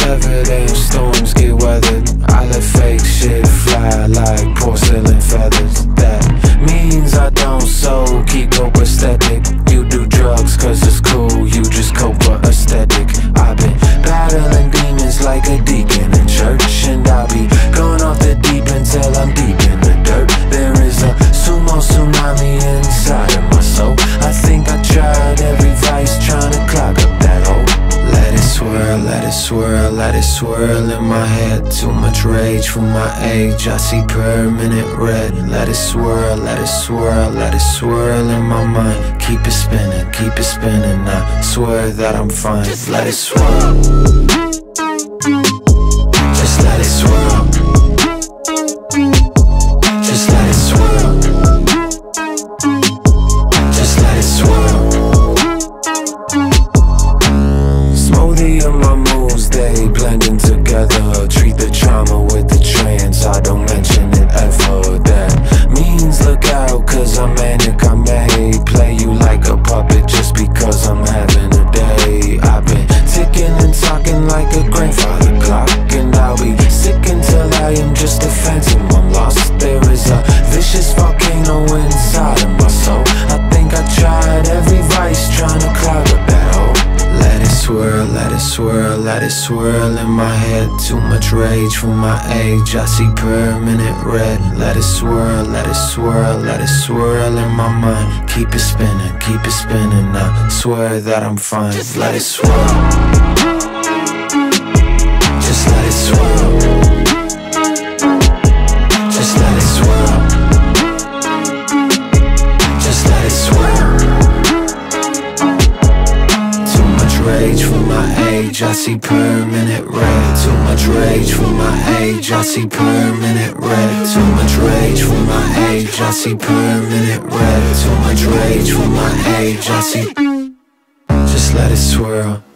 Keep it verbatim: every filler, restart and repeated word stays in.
whatever them storms get weathered. I let fake shit fly like porcelain feathers. That means I don't, so keep copacetic. You do drugs cause it's cool, you just copa aesthetic. I've been battling demons like a deacon in church, and I'll be going off the deep until I'm deep in the dirt. There is a sumo tsunami inside of my soul. I think I tried every vice trying to clog up that hole. Let it swirl, let it swirl, let it swirl in my head. Too much rage for my age, I see permanent red. Let it swirl, let it swirl, let it swirl in my mind. Keep it spinning, keep it spinning, I swear that I'm fine. Let it swirl, just let it swirl, just let it swirl, just let it swirl. Smoothie in my moves, they blending together. Treat the trauma with the trance, I don't mention it ever. That means look out, cause I'm manic, I may play you like a puppet just because I'm having a day. I've been ticking and talking like a grandfather clock, and I'll be sick until I am just a phantom, I'm lost. There is a vicious volcano inside of my soul. I think I tried every vice trying to clog up that hole. Let it swirl, let it swirl, let it swirl in my head. Too much rage for my age, I see permanent red. Let it swirl, let it swirl, let it swirl in my mind. Keep it spinning, keep it spinning, I swear that I'm fine. Let it swirl, just let it swirl, just let it swirl, just let it swirl. Rage for my age, I see permanent red. Too much rage for my age, I see permanent red. Too much rage for my age, I see permanent red. Too much rage for my age, I see. Just let it swirl.